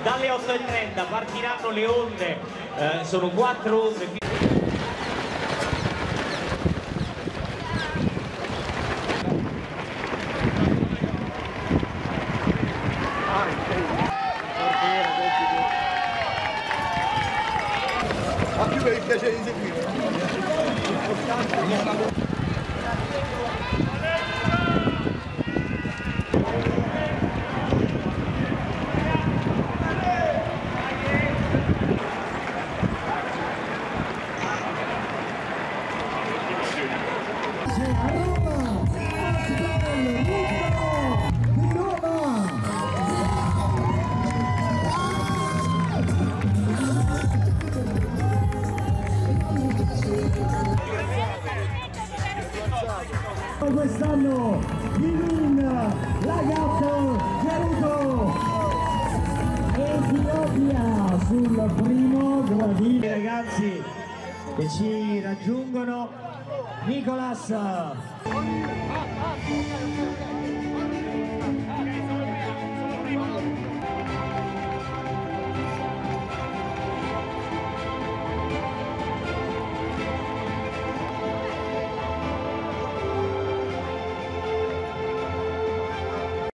dalle 8:30 partiranno le onde, sono 4 onde. A più per il piacere di seguire. Quest'anno Ivyne Lagat Rutto Ethiopia sul primo gradino. I ragazzi che ci raggiungono, Nicolas.